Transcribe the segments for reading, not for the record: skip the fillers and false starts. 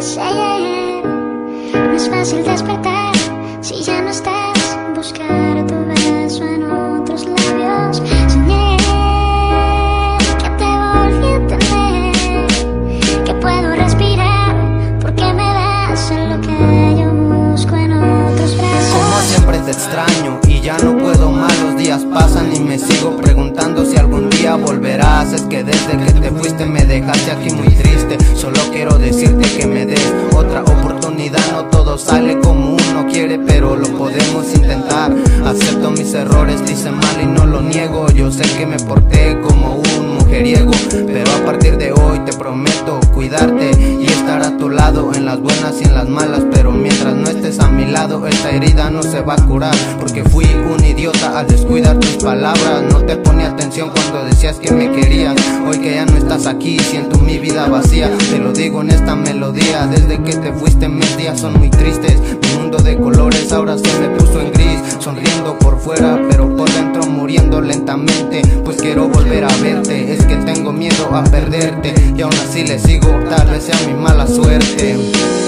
No es fácil despertar si ya no estás. Buscar tu beso en otros labios. Soñé que te volví a tener, que puedo respirar porque me das lo que yo busco en otros brazos. Como siempre te extraño y ya no puedo más. Los días pasan y me sigo preguntando si algún día volverás. Es que desde que te fuiste me dejaste aquí muy triste. Solo quiero decirte que me des otra oportunidad. No todo sale como uno quiere, pero lo podemos intentar. Acepto mis errores, te hice mal y no lo niego. Yo sé que me porté como un mujeriego, pero a partir de hoy te prometo cuidarte y estar a tu lado en las buenas y en las malas. Pero mientras no estés a mi lado, esta herida no se va a curar, porque fui un idiota al descuidar tus palabras. No te ponía atención cuando decías que me querías. Hoy que ya no estás aquí, siento mi vida vacía. Te lo digo en esta melodía. Desde que te fuiste mis días son muy tristes. Mi mundo de colores ahora se me puso en gris. Sonriendo por fuera pero por dentro muriendo lentamente, pues quiero volver a verte. Es que tengo miedo a perderte y aún así le sigo, tal vez sea mi mala suerte.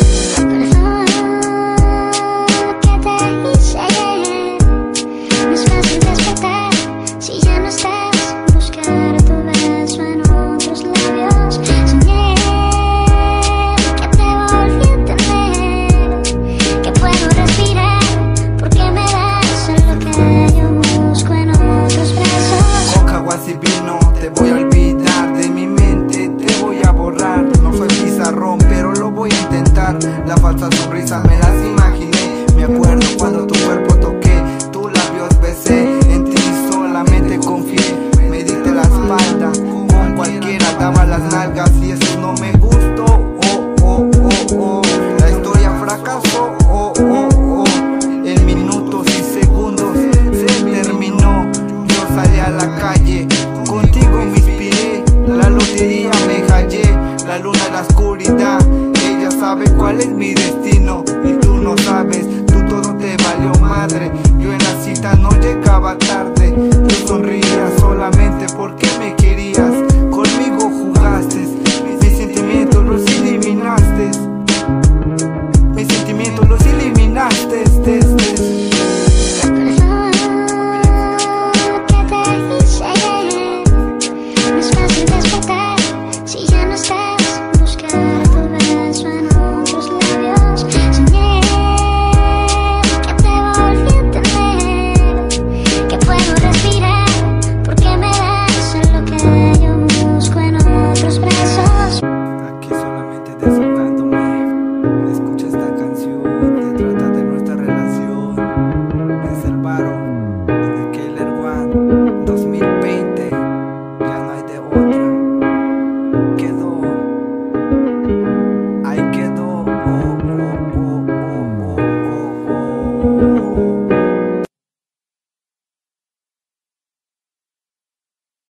Te voy a olvidar de mi mente, te voy a borrar. No fue pizarrón, pero lo voy a intentar. La falsa sonrisa me las imaginé. Me acuerdo cuando tu cuerpo toqué, tus labios besé. En ti solamente confié. Me diste la espalda, con cualquiera daba las nalgas.